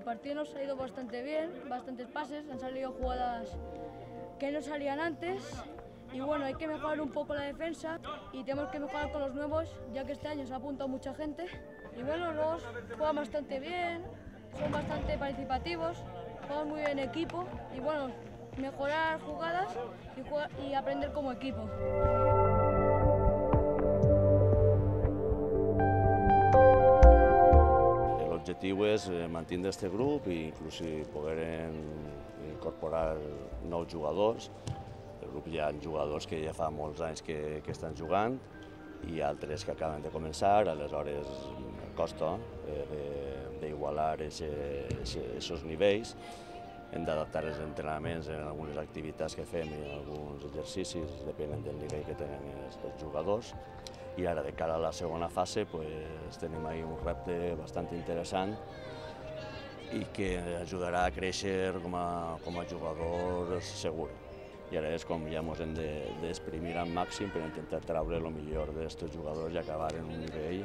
partido nos ha ido bastante bien, bastantes pases, han salido jugadas que no salían antes y bueno, hay que mejorar un poco la defensa y tenemos que mejorar con los nuevos, ya que este año se ha apuntado mucha gente. Y bueno, los juegan bastante bien, son bastante participativos, juegan muy bien en equipo y bueno, mejorar jugadas y aprender como equipo. L'objectiu és mantenir este grup i inclús poder incorporar nous jugadors. El grup hi ha jugadors que ja fa molts anys que estan jugant i altres que acaben de començar, aleshores costa d'igualar aquests nivells. Hem d'adaptar els entrenaments en algunes activitats que fem i alguns exercicis, depenent del nivell que tenen els jugadors. I ara, de cara a la segona fase, tenim ahí un repte bastant interessant i que ajudarà a créixer com a jugador segur. I ara és com ja ens hem d'exprimir al màxim per intentar treure el millor d'aquests jugadors i acabar en un nivell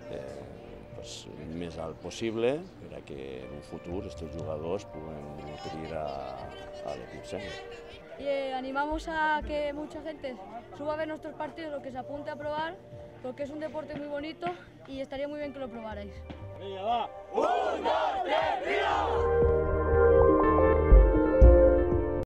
més alt possible perquè en un futur aquests jugadors puguen nutrir a l'equip sènior. Y animamos a que mucha gente suba a ver nuestros partidos o que se apunte a probar, porque es un deporte muy bonito y estaría muy bien que lo probarais. ¡1, 2, 3, ¡viva!